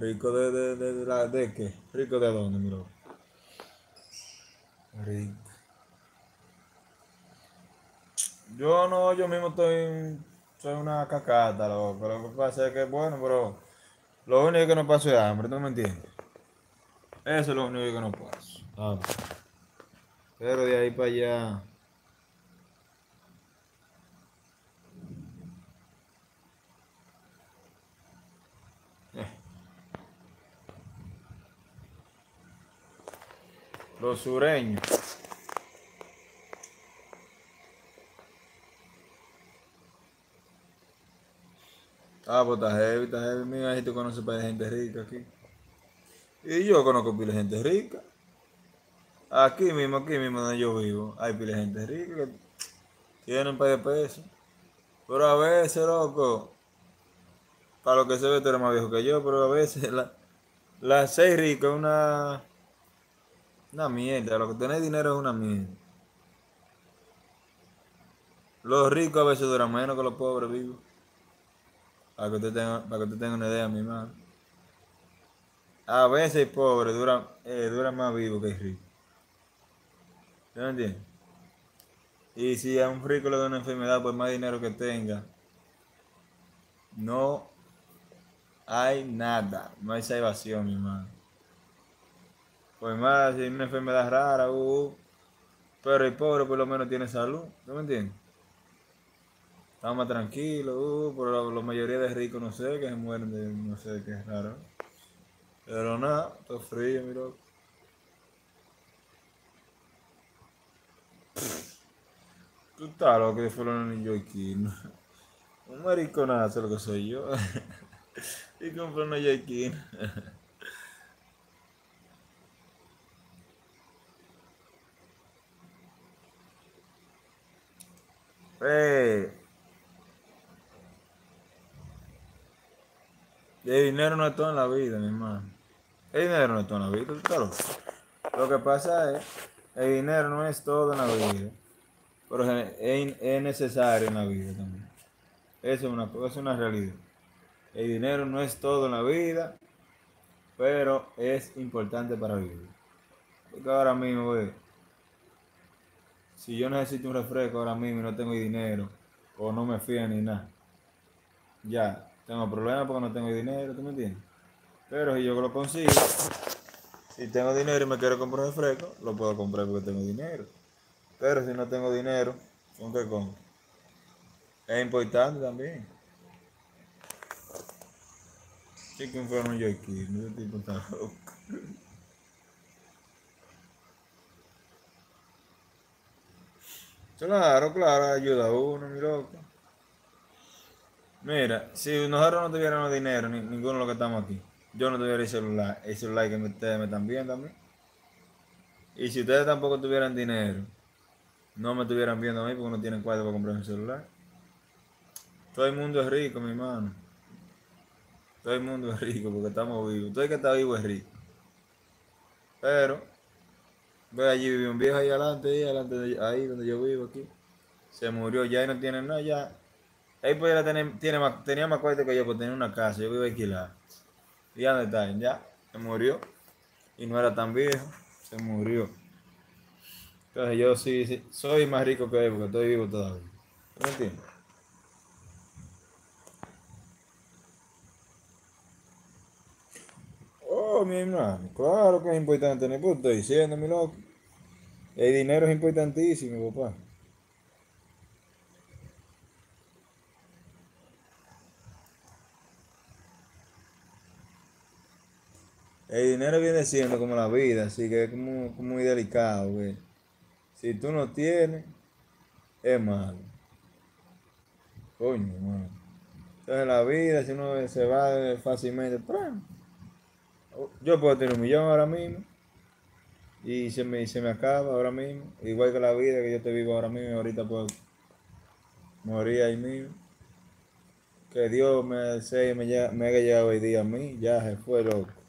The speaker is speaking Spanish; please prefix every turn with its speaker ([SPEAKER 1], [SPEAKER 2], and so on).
[SPEAKER 1] ¿Rico de qué? ¿Rico de dónde, mi loco? Rico. Yo no, yo mismo soy una cacata, loco. Lo que pasa es que, bueno, pero lo único que no paso es hambre, ¿tú me entiendes? Eso es lo único que no paso. Pero de ahí para allá, eh, los sureños. Pues está heavy, mira, si tú conoces para gente rica aquí. Y yo conozco pila de gente rica. Aquí mismo donde yo vivo, hay pila de gente rica que tienen un par de pesos. Pero a veces, loco, para lo que se ve, tú eres más viejo que yo, pero a veces las seis ricas es una mierda. Lo que tiene dinero es una mierda. Los ricos a veces duran menos que los pobres vivos. Para que usted tenga una idea, mi hermano. A veces el pobre dura más vivo que el rico. ¿Sí me entiendes? Y si a un rico le da una enfermedad, por más dinero que tenga, no hay nada. No hay salvación, mi hermano. Por más, si hay una enfermedad rara, pero el pobre por lo menos tiene salud. ¿No me entiendes? Está más tranquilo, pero la mayoría de ricos no sé, que se mueren de no sé qué es raro. Pero nada, todo frío, mi loco. Tú estás loco que fueron los neoyorquinos. Un mariconazo lo que soy yo. Y compré unos neoyorquinos. Eh, el dinero no es todo en la vida, mi hermano. El dinero no es todo en la vida, tú estás loco. Lo que pasa es, el dinero no es todo en la vida, pero es necesario en la vida también. Eso es una realidad. El dinero no es todo en la vida, pero es importante para vivir. Porque ahora mismo, si yo necesito un refresco ahora mismo y no tengo dinero, o no me fío ni nada, ya, tengo problemas porque no tengo dinero, ¿tú me entiendes? Pero si yo lo consigo, si tengo dinero y me quiero comprar un refresco, lo puedo comprar porque tengo dinero. Pero si no tengo dinero, ¿con qué compro? Es importante también. Sí que fueron yo aquí, no ese tipo está loco. Claro, claro, ayuda a uno, mi loco. Mira, si nosotros no tuviéramos dinero, ninguno de los que estamos aquí, yo no tuviera el celular que ustedes me están viendo a mí. Y si ustedes tampoco tuvieran dinero, no me estuvieran viendo a mí porque no tienen cuarto para comprar un celular. Todo el mundo es rico, mi hermano. Todo el mundo es rico porque estamos vivos. Todo el que está vivo es rico. Pero, ve allí, vive un viejo ahí adelante ahí donde yo vivo aquí. Se murió ya y no tiene nada ya. Él pudiera tenía más cuarto que yo, porque tenía una casa, yo vivo alquilada. ¿Y dónde está? Ya, se murió. Y no era tan viejo, se murió. Entonces yo sí, soy más rico que él porque estoy vivo todavía. ¿Me entiendes? Oh, mi hermano, claro que es importante, no estoy diciendo, mi loco. El dinero es importantísimo, papá. El dinero viene siendo como la vida, así que es como muy delicado, güey. Si tú no tienes, es malo. Coño, mano. Entonces la vida, si uno se va fácilmente, ¡pram! Yo puedo tener 1 millón ahora mismo y se me acaba ahora mismo. Igual que la vida que yo te vivo ahora mismo, ahorita puedo morir ahí mismo. Que Dios me haga llegar hoy día a mí, ya se fue loco.